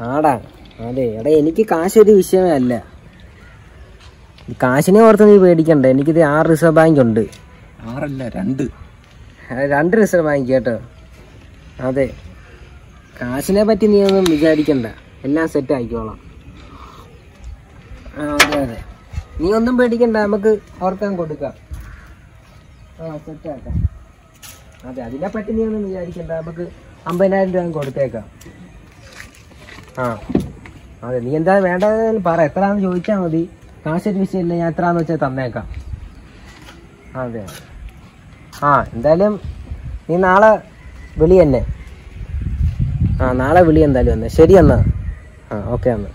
ആടാ അതെ എടാ എനിക്ക് കാശൊരു വിഷയമേ അല്ല. കാശിനെ ഓർത്ത് നീ പേടിക്കണ്ട. എനിക്കിത് 6 റിസർവ് ബാങ്ക് ഉണ്ട്. 6 അല്ല 2. 2 റിസർവ് ബാങ്ക് കേട്ടോ. അതെ കാശിനെ പറ്റി നീ ഒന്നും വിചാരിക്കണ്ട. എല്ലാം സെറ്റ് ആയിക്കോളാം. അതെ അതെ നീ ഒന്നും പേടിക്കണ്ട. നമുക്ക് ഓർക്കാൻ കൊടുക്കാം. സെറ്റാക്കാം. അതെ അതിനെപ്പറ്റി നീ ഒന്നും വിചാരിക്കണ്ട. നമുക്ക് 50,000 രൂപ കൊടുത്തേക്കാം. അതെ നീ എന്താ വേണ്ടതെന്ന് പറ. എത്രയാണെന്ന് ചോദിച്ചാൽ മതി. കാശൊരു വിഷയമില്ല. ഞാൻ എത്രയാണെന്ന് വെച്ചാൽ തന്നേക്കാം. അതെ എന്തായാലും നീ നാളെ വിളി തന്നെ. നാളെ വിളി എന്തായാലും തന്നെ. ശരി എന്നാ. ഓക്കെ എന്നാ.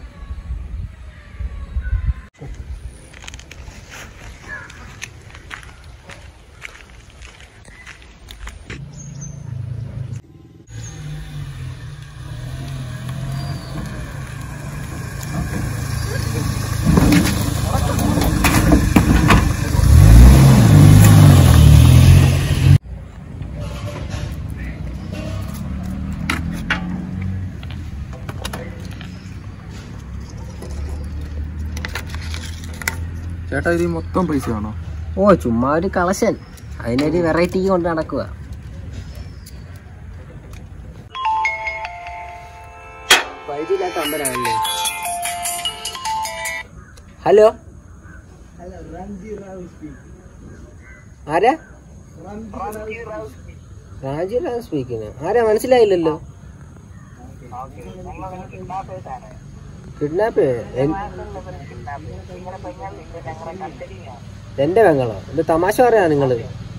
ചേട്ടാ ഇത് മൊത്തം പൈസ ആണോ? ചുമ്മാ ഒരു കളക്ഷൻ. അതിനൊരു വെറൈറ്റി കൊണ്ട് നടക്കുക. പരിചയമില്ലാത്ത അമ്പലമാണല്ലേ. ഹലോ ആരാ? രാജു റാവു സ്പീക്കിംഗ്. ആരാ മനസ്സിലായില്ലല്ലോ. കിഡ്നാപ്പ്? എന്റെ പെങ്ങളോ? ഇത് തമാശ പറയാ നിങ്ങള്?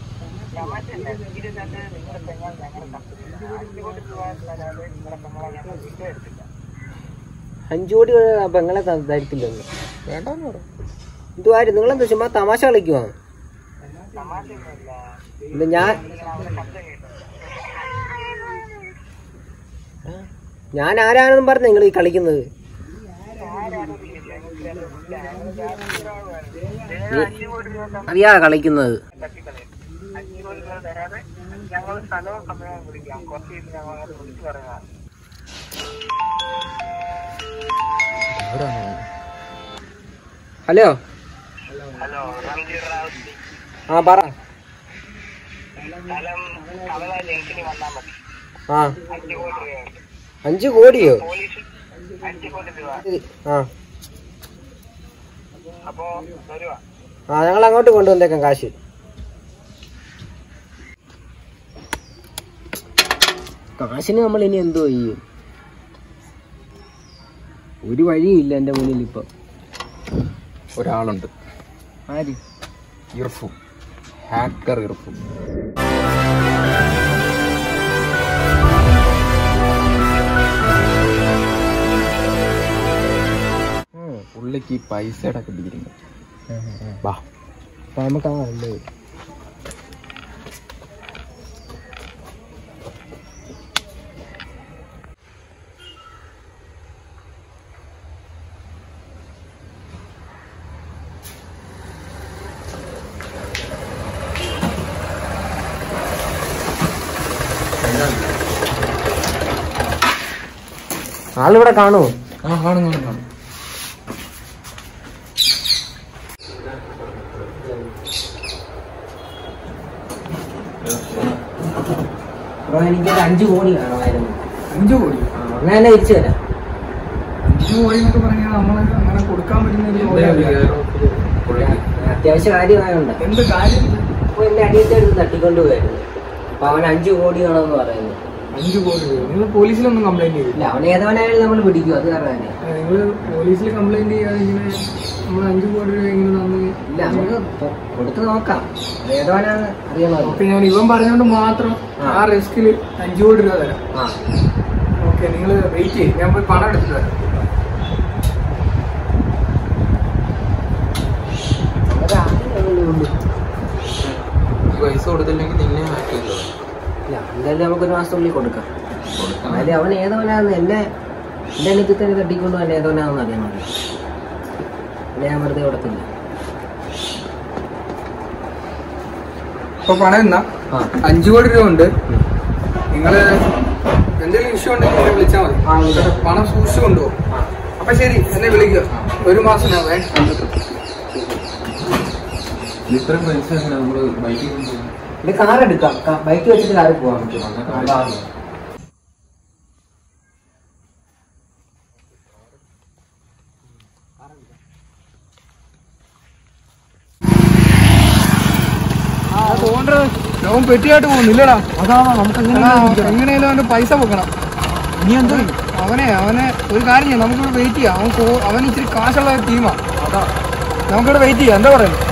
5 കോടി പെങ്ങളെ തരിക്കില്ലെന്ന് വേണ്ടെന്ന് പറ. ഇതുവാരും നിങ്ങളെന്താ ചുമ്മാ തമാശ കളിക്കുവാ? ഞാൻ ആരാണെന്നും പറഞ്ഞ നിങ്ങൾ ഈ കളിക്കുന്നത്? അറിയാ കളിക്കുന്നത്. ഹലോ പറ. 5 കോടിയോ? ഞങ്ങൾ അങ്ങോട്ട് കൊണ്ടുവന്നേക്കാം കാശ്. കാശിന് നമ്മൾ ഇനി എന്തോ ചെയ്യും? ഒരു വഴിയില്ല എന്റെ മുന്നിൽ ഇപ്പൊ. ഒരാളുണ്ട്. ആര്? ഇർഫു, ഹാക്കർ ഇർഫു. പുള്ളിക്ക് ഈ പൈസയുടെ ഒക്കെ ഡീലിങ്. വാ നമുക്ക് അല്ലേ. ആളിവിടെ കാണുമോ? കാണും. എനിക്ക് 5 കോടി കാണുമായിരുന്നു. 5 കോടി? അങ്ങനെ തന്നെ തിരിച്ചു തരാം. 5 കോടി എന്നൊക്കെ പറഞ്ഞാൽ നമ്മള് അങ്ങനെ കൊടുക്കാൻ പറ്റുന്ന അത്യാവശ്യ കാര്യമായുണ്ട്. എന്ത് കാര്യം? അപ്പൊ എന്റെ അടിയത്തെ തട്ടിക്കൊണ്ട് പോയായിരുന്നു. അപ്പൊ അവൻ 5 കോടി വേണമെന്ന് പറയുന്നു. 5 കോടി? നിങ്ങൾ പോലീസിലൊന്നും കംപ്ലൈന്റ് ചെയ്തില്ല? അവൻ ഏതവനായാലും നമ്മൾ പിടിക്കും. അത് കാരണം നിങ്ങൾ പോലീസിൽ കംപ്ലൈന്റ് ചെയ്യാതെ ഇങ്ങനെ നമ്മൾ 5 കോടി രൂപ ഇങ്ങനെ തന്നു? ഇല്ല, നമുക്ക് കൊടുത്ത് നോക്കാം. ഏതവനാണ് അറിയണത്. ഓക്കെ, ഞാൻ ഇവൻ പറഞ്ഞോണ്ട് മാത്രം ആ റിസ്കില് 5 കോടി രൂപ തരാം. ഓക്കെ, നിങ്ങൾ വെയിറ്റ് ചെയ്യും. ഞാൻ പോയി പണം എടുത്തിട്ട് വരാം. പൈസ കൊടുത്തില്ലെങ്കിൽ നിന്നെ ഹാക്ക് ചെയ്തോ? എന്തായാലും നമുക്കൊരു മാസത്തിനുള്ളിൽ കൊടുക്കാം. അതായത് അവൻ ഏതവനാന്ന് എന്റെ എനിക്ക് തന്നെ തട്ടിക്കൊണ്ട് അവൻ ഏതവനാണെന്ന് അറിയാൻ മതി. ഞാൻ വെറുതെ കൊടുത്തില്ല. അപ്പൊ പണം എന്നാ 5 കോടി രൂപ ഉണ്ട്. നിങ്ങള് എന്തെങ്കിലും സംശയമുണ്ടെങ്കിൽ എന്നെ വിളിച്ചാൽ മതി. പണം സൂക്ഷിച്ചു കൊണ്ടുപോകും. അപ്പൊ ശരി, എന്നെ വിളിക്കുക. 1 മാസത്തിനാവേ. ഇത്രയും പൈസ നമ്മള് ബൈക്കിൽ ഇത് കാർ എടുക്കാം, ബൈക്ക് വെച്ചിട്ട് കാറിൽ പോകാൻ പറ്റും. അവൻ പെട്ടിയായിട്ട് പോകുന്നില്ലടാ. അതാണോ നമുക്ക് എങ്ങനെയാലും അവന്റെ പൈസ വെക്കണം. നീ എന്തോ അവനെ ഒരു കാര്യം ചെയ്യാം, നമുക്കിവിടെ വെയിറ്റ് ചെയ്യാം. അവൻ ഇച്ചിരി കാശുള്ള ടീമാ. അതാ നമുക്കിവിടെ വെയിറ്റ് ചെയ്യാം. എന്താ പറയുന്നത്?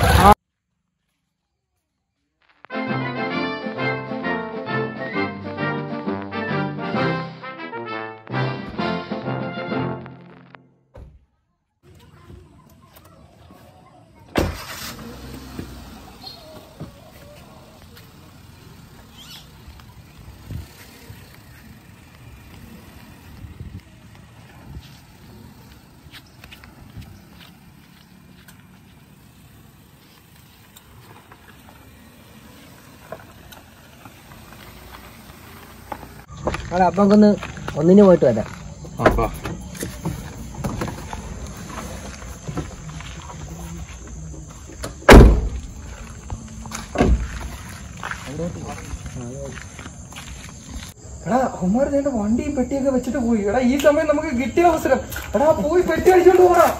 അപ്പൊ നമുക്കൊന്ന് ഒന്നിന് പോയിട്ട് വരാം. എടാ അവന്മാർ നേണ്ട വണ്ടിയും പെട്ടിയൊക്കെ വെച്ചിട്ട് പോയി. എടാ ഈ സമയം നമുക്ക് കിട്ടിയ അവസരം. എടാ പോയി പെട്ടി അടിച്ചോണ്ട് പോടാ.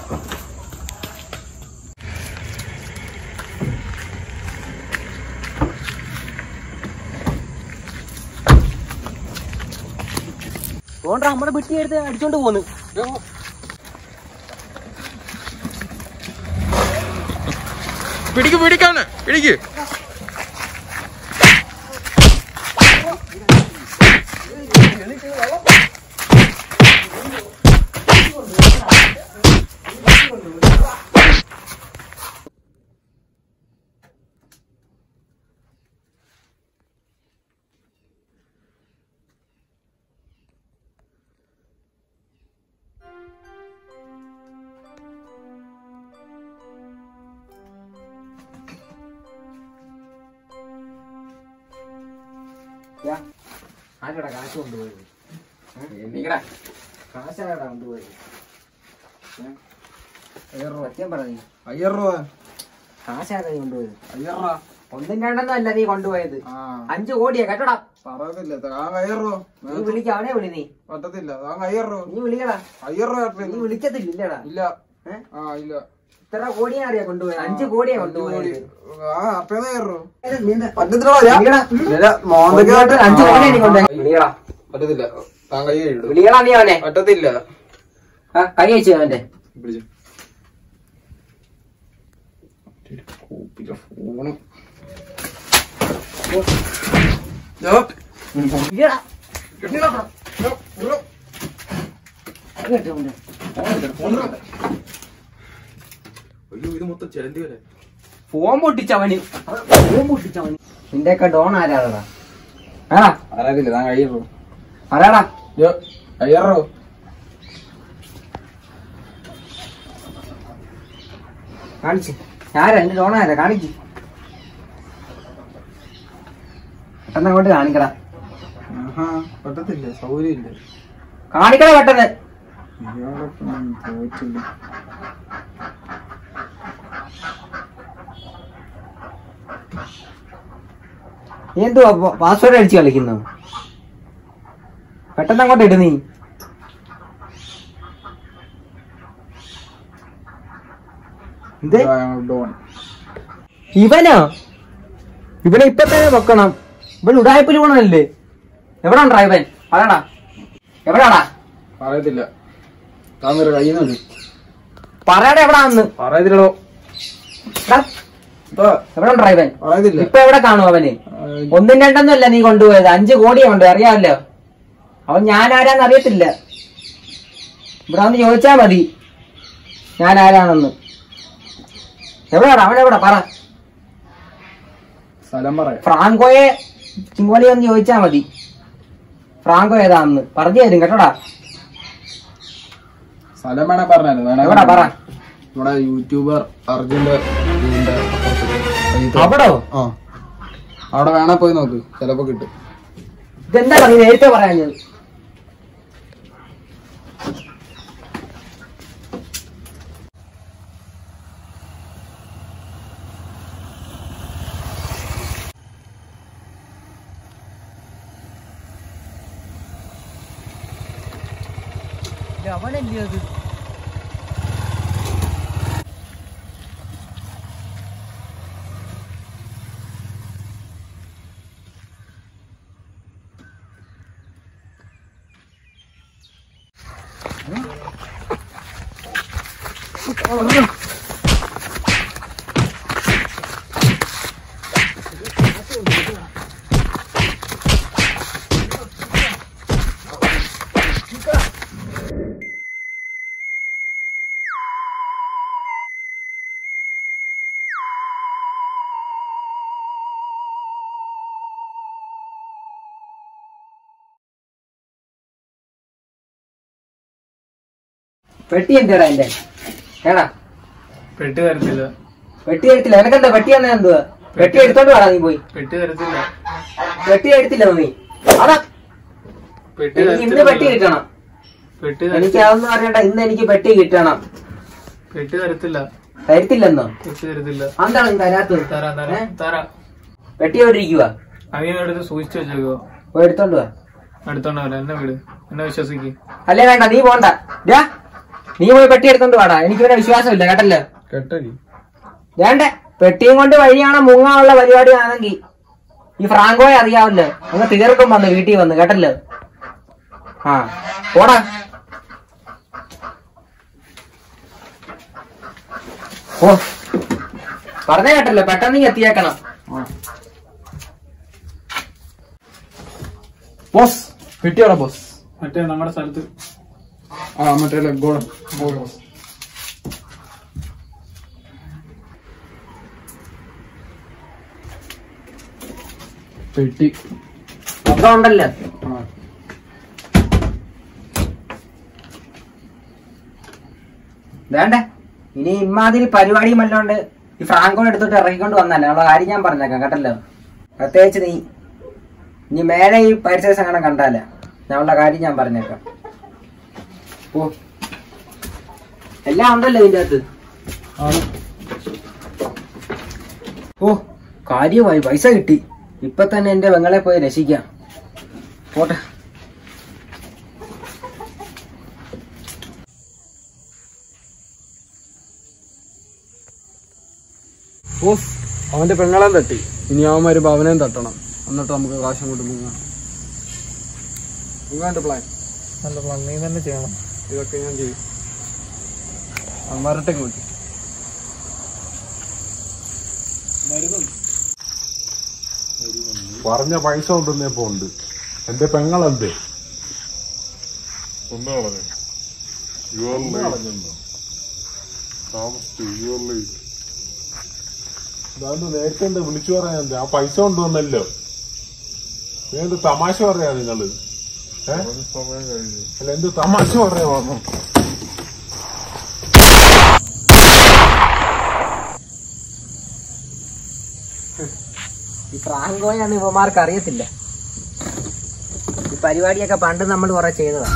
നമ്മുടെ പെട്ടി എടുത്ത് അടിച്ചോണ്ട് പോന്ന്. പിടിക്കാണ് പിടിക്ക്. ആരാടാ കാശ് കൊണ്ടുപോയത്? കാശാടാ കൊണ്ടുപോയത്? 1000 രൂപ സത്യം പറഞ്ഞു. 1000 രൂപ കാശാടാ നീ കൊണ്ടുപോയത്? 1000 രൂപ 1 2 അല്ല നീ കൊണ്ടുപോയത്. 5 കോടിയാ കേട്ടോടാ. പറയത്തില്ല. 1000 രൂപ നീ വിളിക്ക, അവനെ വിളി. നീ പറ്റത്തില്ല. 1000 രൂപ നീ വിളിക്കടാ. 1000 രൂപ നീ വിളിക്കത്തില്ലടാ. ഇല്ല. ഇല്ല. ഇത്ര കോടിയാ അറിയാ കൊണ്ടുപോയത്? 5 കോടിയാ കൊണ്ടുപോയത്. 1000 രൂപ പറ്റത്തില്ല. താൻ കൈ വിളിക്കടാ നീ അവനെ. പറ്റത്തില്ല. കൈ അയച്ചു അവന്റെ. ഫോണ് ഇത് മൊത്തം ചെലന്തി വരെ. ഫോൺ പൊട്ടിച്ചവന്. നിന്റെയൊക്കെ ഡോൺ ആരാടാ? അറിയത്തില്ല. താൻ കഴിയുള്ളൂ. ആരാടാ? 1000 രൂപ കാണിച്ച്. ആരാ എന്റെ ഡോൺ ആരാ? കാണിച്ച്. പെട്ടെന്ന് അങ്ങോട്ട് കാണിക്കടാ. പറ്റത്തില്ല. സൗകര്യം ഇല്ല. കാണിക്കടാ പെട്ടെന്ന്. പോയിട്ടില്ല. നീ എന്തുവാ പാസ്വേഡ് അടിച്ച് കളിക്കുന്നു? പെട്ടെന്ന് അങ്ങോട്ട് ഇട് നീ. ഇവനോ? ഇവനെ ഇപ്പൊ തന്നെ വെക്കണം. ഇവൻ ഉടായ്പ പോണല്ലേ? എവിടാണ്ടാ ഇവൻ? പറയടാ, എവിടാടാ? പറയത്തില്ല. താന്നൊരു കഴിയുന്നുണ്ട്. പറയടാ എവിടാന്ന്. പറയത്തില്ലടോ. എവിടാണ്ടാ ഇവൻ? പറയത്തില്ല. ഇപ്പൊ എവിടെ കാണും അവന്? 1 2 അല്ല നീ കൊണ്ടുപോയത്. 5 കോടിയാ കൊണ്ടുപോയി. അറിയാമല്ലോ. അവൻ ഞാൻ ആരാന്ന് അറിയത്തില്ല. ഇവിടെ വന്ന് ചോദിച്ചാ മതി ഞാൻ ആരാണെന്ന്. എവിടാടാ അവനെവിടാ? പറ. സ്ഥലം പറ. ഫ്രാങ്കോയെ ചിങ്ങോലി ഒന്ന് ചോദിച്ചാ മതി. ഫ്രാങ്കോ ഏതാന്ന് പറഞ്ഞു തരും കേട്ടോടാ. സ്ഥലം വേണേ പറഞ്ഞാലോ. എവിടാ പറ. ഇവിടെ യൂട്യൂബർ അർജുന്റെ അവിടോ? അവിടെ വേണേ പോയി നോക്ക്, ചിലപ്പോ കിട്ടും. ഇതെന്താ നീ നേരത്തെ പറയാഞ്ഞത്? അവനല്ലേ അത്? പെട്ടി എന്താടാ എന്റെ ഏടാ? പെട്ടി തരത്തില്ല. പെട്ടി എടുത്തില്ല. എനക്കെന്താ പെട്ടി എന്നാ എന്തുവാ? പെട്ടി എടുത്തോണ്ട് വേടാ നീ പോയി. പെട്ടി തരത്തില്ല. പെട്ടി എടുത്തില്ല നീ. അതാ ഇന്ന് പെട്ടി കിട്ടണം. എനിക്ക് അതൊന്നും അറിയണ്ട. ഇന്ന് എനിക്ക് പെട്ടി കിട്ടണം. പെട്ടി തരത്തില്ല. തരത്തില്ലെന്നോ? പെട്ടി തരത്തില്ല. എന്താണ് നീ തരാത്തത്? പെട്ടി എവിടെ ഇരിക്കുക? അവനടുത്ത് സൂക്ഷിച്ചു വെച്ചേക്കോ. പോയി എടുത്തോണ്ട് വാ. എടുത്തോണ്ട് പോലെ എന്നെ വീട്, എന്നെ വിശ്വസിക്ക്. അല്ലേ വേണ്ട, നീ പോണ്ട. നീ പോയി പെട്ടി എടുത്തോണ്ട് വാടാ. എനിക്ക് ഇവിടെ വിശ്വാസമില്ല കേട്ടല്ലോ. കേട്ടടി വേണ്ടേ? പെട്ടിയും കൊണ്ട് വഴിയാണ് മുങ്ങാനുള്ള പരിപാടിയാണെങ്കിൽ ഈ ഫ്രാങ്കോയെ അറിയാവല്ലോ. അങ്ങ് തീർക്കും വന്ന് വീട്ടിൽ വന്ന് കേട്ടല്ലോ. ആ പോടാ. ഓ പറഞ്ഞ കേട്ടല്ലോ, പെട്ടെന്ന് നീ എത്തിയേക്കണം. Boss കിട്ടിയോടാ boss? മറ്റേ നമ്മുടെ സ്ഥലത്ത് മറ്റേ ഗോളം പെട്ടി അത്ര ഉണ്ടല്ലോ. വേണ്ടേ? ഇനി ഇമാതിരി പരിപാടിയും വല്ലോണ്ട് ഈ ഫ്രാങ്കോ എടുത്തിട്ട് ഇറങ്ങിക്കൊണ്ട് വന്നല്ലേ ഉള്ള കാര്യം ഞാൻ പറഞ്ഞേക്കാം കേട്ടല്ലോ. പ്രത്യേകിച്ച് നീ ഇനി മേലെ ഈ പരിസര അങ്ങനെ കണ്ടാലേ ഞാനുള്ള കാര്യം ഞാൻ പറഞ്ഞേക്കാം. ഓ എല്ലാം ഉണ്ടല്ലോ ഇതിന്റെ അകത്ത്. ഓ കാര്യമായി പൈസ കിട്ടി. ഇപ്പൊ തന്നെ എന്റെ പെങ്ങളെ പോയി രക്ഷിക്കാം. പോട്ടെ. ബോസ് അവന്റെ പെങ്ങളെയും തട്ടി. ഇനി അവൻ വരുമ്പോ അവനെയും തട്ടണം. എന്നിട്ട് നമുക്ക് കാശം കൊണ്ട് മുങ്ങാം. മുങ്ങാന്റെ പ്ലാൻ. നല്ല പ്ലാൻ നീ തന്നെ ചെയ്യണം. ഇതൊക്കെ ഞാൻ ചെയ്യും. അവൻ വരട്ടേക്ക് വിട്ടു. പറഞ്ഞ പൈസ കൊണ്ടുവന്നപ്പോ ഉണ്ട്. എന്റെ പെങ്ങളെന്തേ ഒന്ന് കളഞ്ഞു. ഇതാണ്ട് നേരത്തെ എന്താ വിളിച്ചു പറയാൻ? ആ പൈസ കൊണ്ടുവന്നല്ലോ. എന്ത് തമാശ പറയാ നിങ്ങള്? സമയം കഴിഞ്ഞു. അല്ല എന്ത് തമാശ പറയാ വന്നു? ഈ ഫ്രാങ്കോയാണ് ഇവന്മാർക്ക് അറിയത്തില്ല. ഈ പരിപാടിയൊക്കെ പണ്ട് നമ്മൾ കുറെ ചെയ്തതാണ്.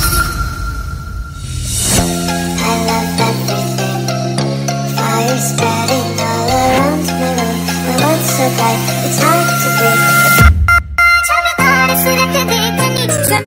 I love everything. Fire spread.